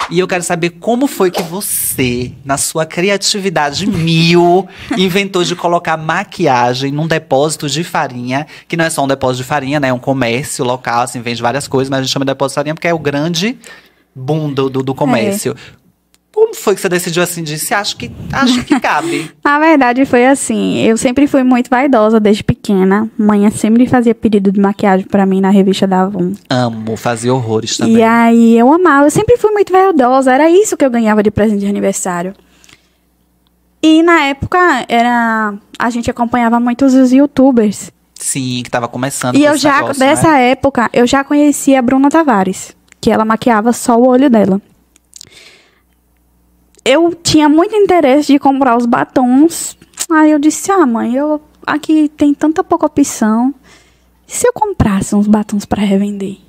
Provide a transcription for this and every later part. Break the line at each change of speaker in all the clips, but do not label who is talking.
E eu quero saber como foi que você, na sua criatividade mil, inventou de colocar maquiagem num depósito de farinha, que não é só um depósito de farinha, né? É um comércio local, assim, vende várias coisas, mas a gente chama de depósito de farinha porque é o grande boom do comércio. Como foi que você decidiu assim, disse, acho que cabe?
Na verdade, foi assim. Eu sempre fui muito vaidosa desde pequena. Mãe sempre fazia pedido de maquiagem pra mim na revista da Avon.
Amo, fazia horrores também.
E aí, eu amava. Eu sempre fui muito vaidosa. Era isso que eu ganhava de presente de aniversário. E na época, a gente acompanhava muitos os youtubers.
Sim, que tava começando
E
com
eu
esse
já,
negócio,
dessa
né?
época, eu já conhecia a Bruna Tavares. Que ela maquiava só o olho dela. Eu tinha muito interesse de comprar os batons. Aí eu disse, mãe, aqui tem tanta pouca opção. E se eu comprasse uns batons pra revender?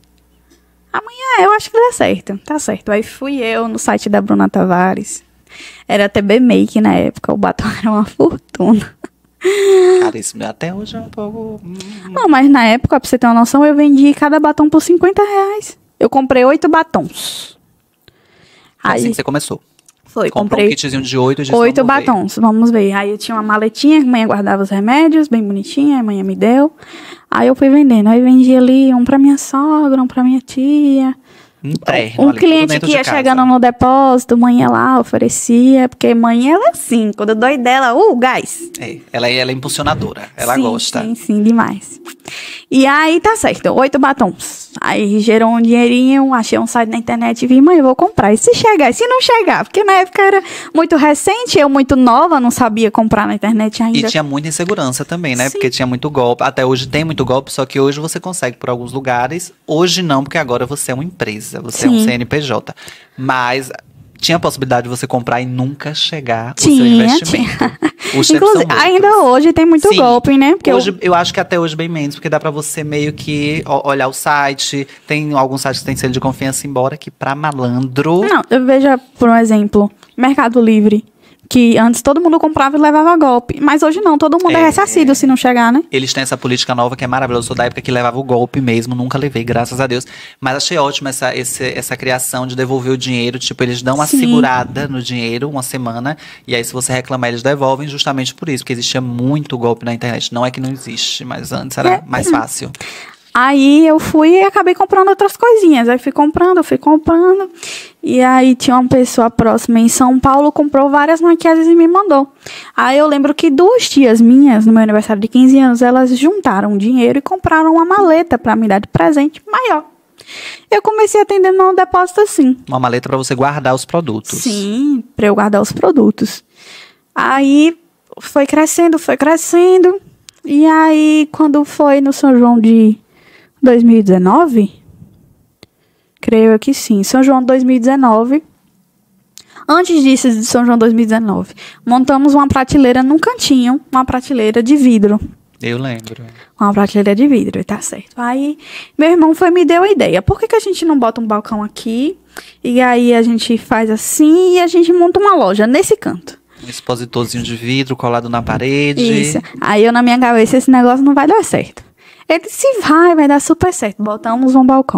Amanhã eu acho que dá certo. Tá certo. Aí fui eu no site da Bruna Tavares. Era TB Make na época. O batom era uma fortuna.
Cara, isso até hoje é um pouco...
Não, mas na época, pra você ter uma noção, eu vendi cada batom por R$50. Eu comprei 8 batons.
Assim que você começou.
Foi,
Comprou
comprei
um kitzinho de 8 de
8 batons, vamos ver. Aí eu tinha uma maletinha que a mãe guardava os remédios, bem bonitinha, a mãe me deu. Aí eu fui vendendo. Aí vendi ali um pra minha sogra, um pra minha tia. Um cliente que ia chegando no depósito, mãe ia lá, oferecia. Porque mãe, ela é assim, quando eu dou dela, gás.
Ela é impulsionadora, ela gosta.
Sim, demais. E aí, tá certo, 8 batons. Aí gerou um dinheirinho, achei um site na internet e vi, mãe, eu vou comprar. E se chegar? E se não chegar? Porque na época era muito recente, eu muito nova, não sabia comprar na internet ainda.
E tinha muita insegurança também, né?
Sim.
Porque tinha muito golpe. Até hoje tem muito golpe, só que hoje você consegue por alguns lugares. Hoje não, porque agora você é uma empresa, você é um CNPJ. Mas tinha a possibilidade de você comprar e nunca chegar o seu investimento.
Inclusive, ainda hoje tem muito golpe, né? Porque
hoje, eu acho que até hoje bem menos, porque dá pra você meio que olhar o site. Tem alguns sites que tem selo de confiança, embora que pra malandro...
Não, eu vejo, por um exemplo, Mercado Livre. Que antes todo mundo comprava e levava golpe. Mas hoje não, todo mundo é ressarcido se não chegar, né?
Eles têm essa política nova que é maravilhosa. Eu sou da época que levava o golpe mesmo, nunca levei, graças a Deus. Mas achei ótimo essa criação de devolver o dinheiro. Tipo, eles dão uma segurada no dinheiro, uma semana. E aí, se você reclamar, eles devolvem justamente por isso. Porque existia muito golpe na internet. Não é que não existe, mas antes era mais fácil.
Aí eu fui e acabei comprando outras coisinhas. Aí fui comprando. E aí tinha uma pessoa próxima em São Paulo, comprou várias maquiagens e me mandou. Aí eu lembro que 2 tias minhas, no meu aniversário de 15 anos, elas juntaram dinheiro e compraram uma maleta pra me dar de presente maior. Eu comecei atendendo num depósito assim.
Uma maleta pra você guardar os produtos.
Sim, pra eu guardar os produtos. Aí foi crescendo. E aí, quando foi no São João de 2019? Creio que sim. São João 2019. Antes disso, de São João 2019, montamos uma prateleira num cantinho. Uma prateleira de vidro.
Eu lembro.
Uma prateleira de vidro, tá certo. Aí, meu irmão me deu a ideia. Por que a gente não bota um balcão aqui? E aí, a gente faz assim e a gente monta uma loja nesse canto.
Um expositorzinho de vidro colado na parede.
Isso. Aí, eu na minha cabeça, esse negócio não vai dar certo. Ele disse, vai dar super certo. Botamos um balcão.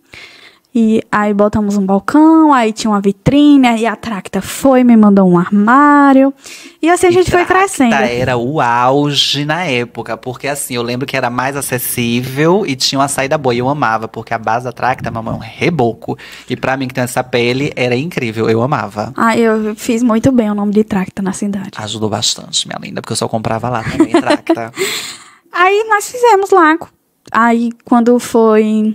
E aí botamos um balcão, aí tinha uma vitrine, aí a Tracta me mandou um armário. E assim a gente foi crescendo.
Era o auge na época, porque assim, eu lembro que era mais acessível e tinha uma saída boa. E eu amava, porque a base da Tracta, mamãe, é um reboco. E pra mim que tem essa pele, era incrível, eu amava.
Eu fiz muito bem o nome de Tracta na cidade.
Ajudou bastante, minha linda, porque eu só comprava lá também, Tracta.
Aí nós fizemos lá. Aí quando foi...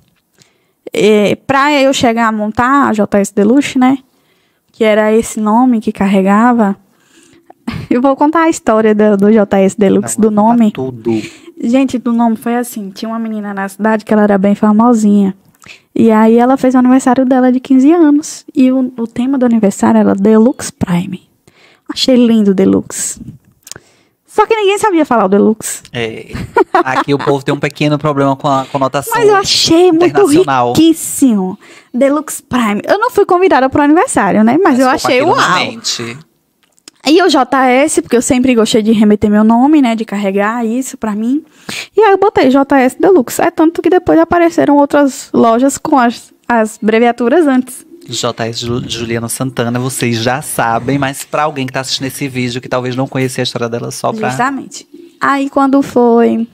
pra eu chegar a montar a JS Deluxe, né? Que era esse nome que carregava. Eu vou contar a história do JS Deluxe, do nome.
Tudo.
Gente, do nome foi assim. Tinha uma menina na cidade que ela era bem famosinha. E aí ela fez o aniversário dela de 15 anos. E o tema do aniversário era Deluxe Prime. Achei lindo o Deluxe. Só que ninguém sabia falar o Deluxe.
Aqui o povo tem um pequeno problema com a conotação.
Mas eu achei muito riquíssimo. Deluxe Prime. Eu não fui convidada pro aniversário, né? Mas eu achei uau. E o JS, porque eu sempre gostei de remeter meu nome, né? De carregar isso pra mim. E aí eu botei JS Deluxe. É tanto que depois apareceram outras lojas com as abreviaturas antes.
JS Juliana Santana, vocês já sabem, mas pra alguém que tá assistindo esse vídeo, que talvez não conhecia a história dela, só pra...
Justamente. Aí quando foi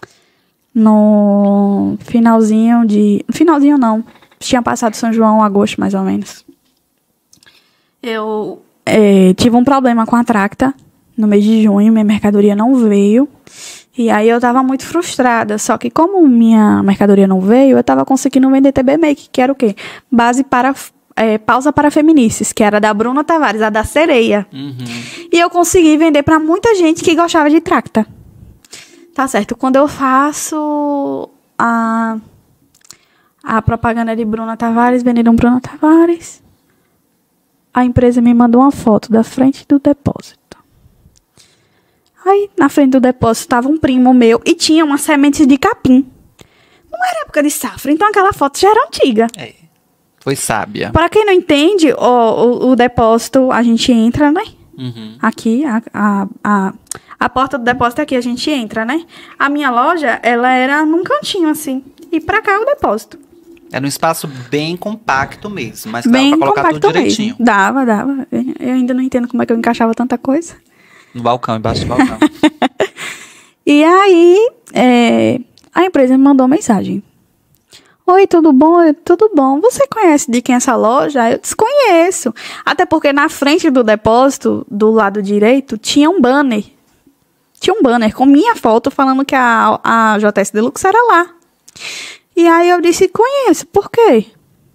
no finalzinho de... No finalzinho não. Tinha passado São João, agosto mais ou menos. Eu tive um problema com a Tracta no mês de junho, minha mercadoria não veio. E aí eu tava muito frustrada. Só que como minha mercadoria não veio, eu tava conseguindo vender TB Make, que era o quê? Base para... pausa para feministas, que era da Bruna Tavares, a da sereia.
Uhum.
E eu consegui vender pra muita gente que gostava de Tracta. Tá certo. Quando eu faço a propaganda de Bruna Tavares, vendendo um Bruna Tavares, a empresa me mandou uma foto da frente do depósito. Aí, na frente do depósito, estava um primo meu e tinha uma semente de capim. Não era época de safra, então aquela foto já era antiga.
Foi sábia.
Para quem não entende, o depósito, a gente entra, né?
Uhum.
Aqui, a porta do depósito aqui, a gente entra, né? A minha loja, ela era num cantinho, assim. E pra cá é o depósito.
Era um espaço bem compacto mesmo, mas dava
Bem
pra colocar tudo
compacto
direitinho.
mesmo. Dava. Eu ainda não entendo como é que eu encaixava tanta coisa.
No balcão, embaixo do balcão.
E aí, a empresa me mandou mensagem. Oi, tudo bom? Tudo bom. Você conhece de quem é essa loja? Eu desconheço. Até porque na frente do depósito, do lado direito, tinha um banner. Tinha um banner com minha foto falando que a JS Deluxe era lá. E aí eu disse, conheço. Por quê?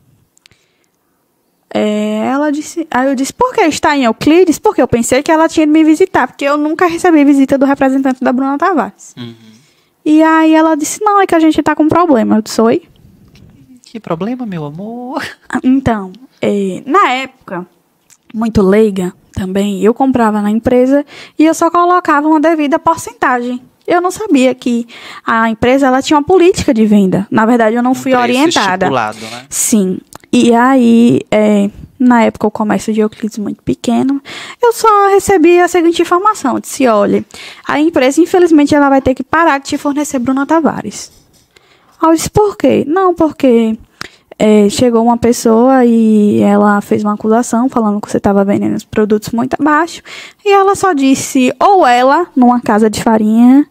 Ela disse... Aí eu disse, por que está em Euclides? Porque eu pensei que ela tinha de me visitar. Porque eu nunca recebi visita do representante da Bruna Tavares.
Uhum.
E aí ela disse, não, é que a gente tá com problema. Eu disse, oi?
Que problema, meu amor?
Então, na época, muito leiga também, eu comprava na empresa e eu só colocava uma devida porcentagem. Eu não sabia que a empresa ela tinha uma política de venda. Na verdade, eu não fui orientada.
Estipulado, né?
Sim. E aí, na época, o comércio de Euclides muito pequeno, eu só recebi a seguinte informação. Eu disse, olha, a empresa, infelizmente, ela vai ter que parar de te fornecer Bruna Tavares. Aí eu disse, por quê? Não, porque chegou uma pessoa e ela fez uma acusação falando que você estava vendendo os produtos muito abaixo. E ela só disse, ou ela, numa casa de farinha,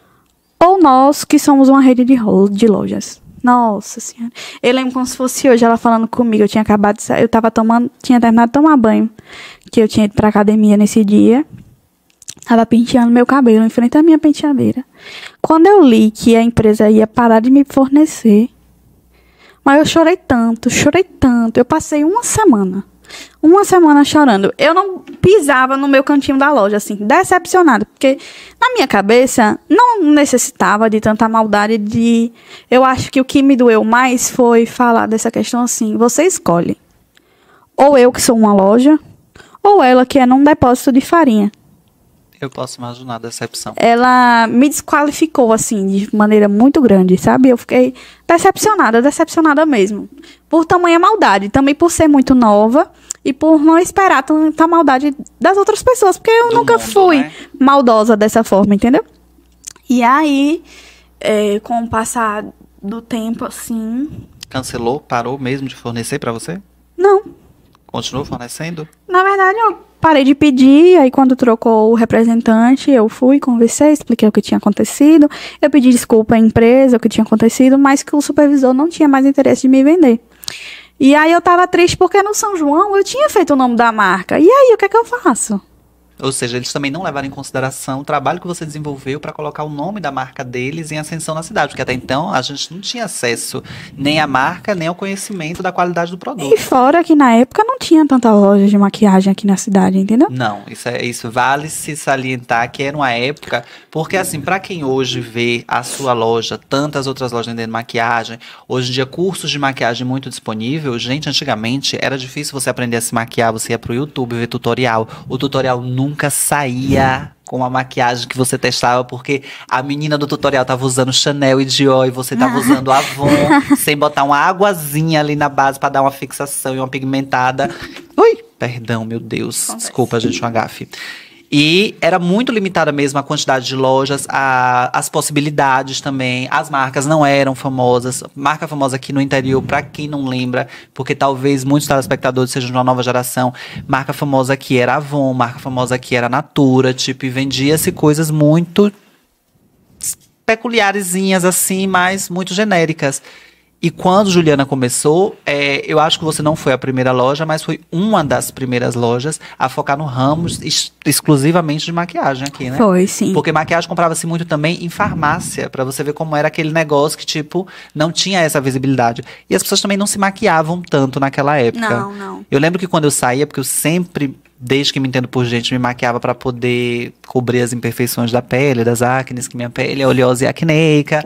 ou nós, que somos uma rede de lojas. Nossa Senhora. Eu lembro como se fosse hoje ela falando comigo. Eu tinha acabado de sair, tinha terminado de tomar banho, que eu tinha ido pra academia nesse dia. Tava penteando meu cabelo em frente à minha penteadeira. Quando eu li que a empresa ia parar de me fornecer, mas eu chorei tanto. Eu passei uma semana chorando. Eu não pisava no meu cantinho da loja, assim, decepcionada. Porque na minha cabeça não necessitava de tanta maldade de... Eu acho que o que me doeu mais foi falar dessa questão assim, você escolhe. Ou eu que sou uma loja, ou ela que é num depósito de farinha.
Eu posso imaginar a decepção.
Ela me desqualificou, assim, de maneira muito grande, sabe? Eu fiquei decepcionada mesmo. Por tamanha maldade. Também por ser muito nova e por não esperar tanta maldade das outras pessoas. Porque eu nunca fui maldosa dessa forma, entendeu? E aí, com o passar do tempo, assim...
Cancelou? Parou mesmo de fornecer pra você?
Não.
Continuou fornecendo?
Na verdade, eu parei de pedir, aí quando trocou o representante, eu fui, conversei, expliquei o que tinha acontecido. Eu pedi desculpa à empresa, o que tinha acontecido, mas que o supervisor não tinha mais interesse de me vender. E aí eu tava triste porque no São João eu tinha feito o nome da marca. E aí, o que é que eu faço?
Ou seja, eles também não levaram em consideração o trabalho que você desenvolveu para colocar o nome da marca deles em ascensão na cidade. Porque até então a gente não tinha acesso nem à marca, nem ao conhecimento da qualidade do produto.
E fora que na época não tinha tanta loja de maquiagem aqui na cidade, entendeu?
Não, isso vale se salientar que era uma época... Porque assim, para quem hoje vê a sua loja, tantas outras lojas vendendo maquiagem, hoje em dia cursos de maquiagem muito disponível, gente, antigamente era difícil você aprender a se maquiar, você ia pro YouTube ver tutorial. O tutorial nunca saía com a maquiagem que você testava, porque a menina do tutorial tava usando Chanel e Dior e você tava usando Avon, sem botar uma aguazinha ali na base para dar uma fixação e uma pigmentada. Ui, perdão, meu Deus. Desculpa, gente, uma gafe. E era muito limitada mesmo a quantidade de lojas, as possibilidades também. As marcas não eram famosas. Marca famosa aqui no interior, pra quem não lembra, porque talvez muitos telespectadores sejam de uma nova geração. Marca famosa aqui era Avon, marca famosa aqui era Natura, tipo, e vendia-se coisas muito peculiarezinhas assim, mas muito genéricas. E quando Juliana começou, eu acho que você não foi a primeira loja, mas foi uma das primeiras lojas a focar no ramo exclusivamente de maquiagem aqui, né?
Foi, sim.
Porque maquiagem comprava-se muito também em farmácia, pra você ver como era aquele negócio que, tipo, não tinha essa visibilidade. E as pessoas também não se maquiavam tanto naquela época.
Não.
Eu lembro que quando eu saía, porque eu sempre, desde que me entendo por gente, me maquiava pra poder cobrir as imperfeições da pele, das acnes, que minha pele é oleosa e acneica.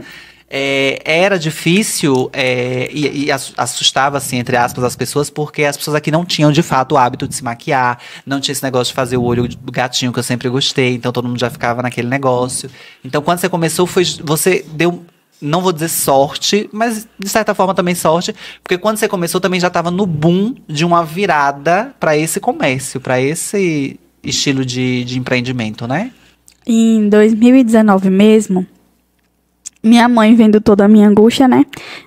Era difícil e assustava, assim, entre aspas, as pessoas, porque as pessoas aqui não tinham, de fato, o hábito de se maquiar, não tinha esse negócio de fazer o olho do gatinho, que eu sempre gostei, então todo mundo já ficava naquele negócio. Então, quando você começou, você deu, não vou dizer sorte, mas de certa forma também sorte, porque quando você começou também já estava no boom de uma virada para esse comércio, para esse estilo de empreendimento, né?
Em 2019 mesmo, minha mãe vendo toda a minha angústia, né?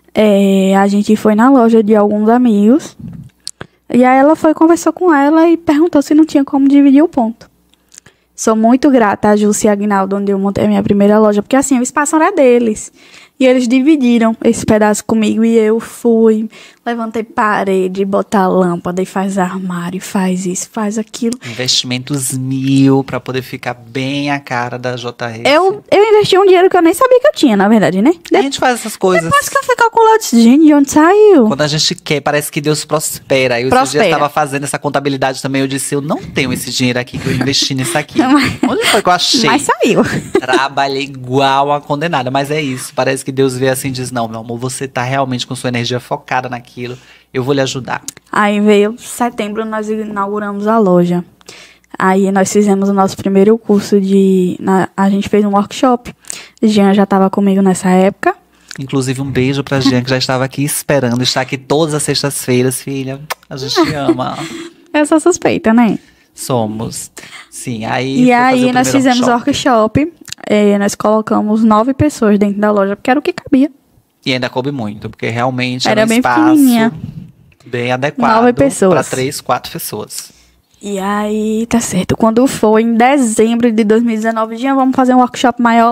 A gente foi na loja de alguns amigos. E aí ela conversou com ela e perguntou se não tinha como dividir o ponto. Sou muito grata a Júcia e a Aguinaldo, onde eu montei a minha primeira loja. Porque assim, o espaço era deles. E eles dividiram esse pedaço comigo. E eu fui, levantei parede, botar lâmpada, e faz armário, e faz isso, faz aquilo.
Investimentos 1000 pra poder ficar bem a cara da JR.
Eu investi um dinheiro que eu nem sabia que eu tinha, na verdade, né?
A gente faz essas coisas.
Depois que eu fui calcular, eu disse, gente, de onde saiu?
Quando a gente quer, parece que Deus prospera. Eu esses dias estava fazendo essa contabilidade também. Eu disse, eu não tenho esse dinheiro aqui que eu investi nisso aqui. Onde foi que eu achei?
Mas saiu.
Trabalhei igual a condenada. Mas é isso. Parece que Deus vê assim e diz, não, meu amor, você tá realmente com sua energia focada naquilo. Eu vou lhe ajudar.
Aí veio setembro, nós inauguramos a loja. Aí nós fizemos o nosso primeiro curso a gente fez um workshop. Jean já estava comigo nessa época.
Inclusive, um beijo pra Jean, que já estava aqui esperando. Está aqui todas as sextas-feiras, filha. A gente te ama.
Eu sou suspeita, né?
Somos. Sim,
E aí nós fizemos o workshop. Nós colocamos 9 pessoas dentro da loja, porque era o que cabia.
E ainda coube muito, porque realmente
era
um
bem
espaço
pequenininha.
Bem adequado para 3, 4 pessoas.
E aí, tá certo. Quando foi em dezembro de 2019, vamos fazer um workshop maior,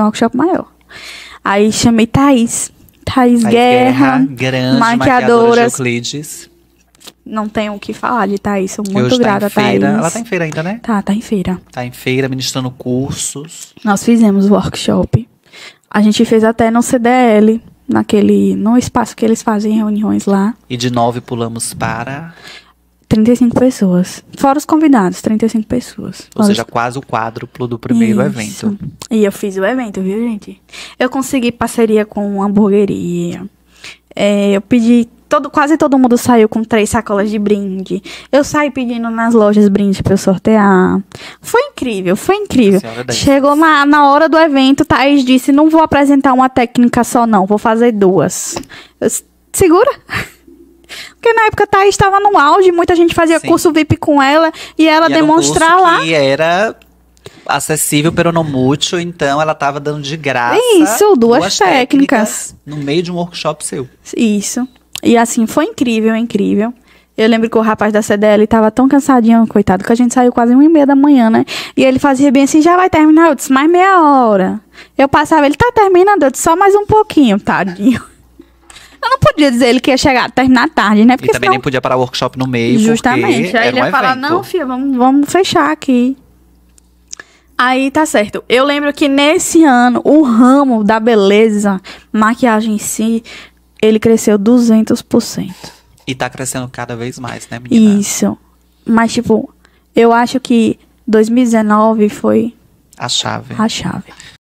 Aí chamei Thaís Guerra,
grande
maquiadora
de Euclides.
Não tenho o que falar de Thaís, sou muito grata a Thaís.
Ela tá em feira ainda, né?
Tá em feira.
Tá em feira, ministrando cursos.
Nós fizemos o workshop. A gente fez até no CDL, no espaço que eles fazem reuniões lá.
E de 9 pulamos para
35 pessoas. Fora os convidados, 35 pessoas.
Ou seja, quase o quádruplo do primeiro evento.
E eu fiz o evento, viu, gente? Eu consegui parceria com uma hamburgueria. Eu pedi... Quase todo mundo saiu com 3 sacolas de brinde. Eu saí pedindo nas lojas brinde pra eu sortear. Foi incrível. Chegou na hora do evento, Thaís disse, não vou apresentar uma técnica só não, vou fazer 2. Segura? Porque na época a Thaís estava no auge, muita gente fazia curso VIP com ela, e ela demonstrar lá.
Que era acessível, pero não mútil, então ela estava dando de graça.
Isso, 2 técnicas.
No meio de um workshop seu.
Isso. E assim, foi incrível. Eu lembro que o rapaz da CDL tava tão cansadinho, coitado, que a gente saiu quase 1h30 da manhã, né? E ele fazia bem assim, já vai terminar? Eu disse, mais meia hora. Eu passava, ele tá terminando, eu disse, só mais um pouquinho, tadinho. Eu não podia dizer ele que ia terminar tarde, né?
Porque e também nem podia parar o workshop no meio,
justamente. Aí ele ia falar, não, filha, vamos fechar aqui. Aí tá certo. Eu lembro que nesse ano, o ramo da beleza, maquiagem em si, ele cresceu 200%.
E tá crescendo cada vez mais, né, menina?
Isso. Mas, tipo, eu acho que 2019 foi
a chave.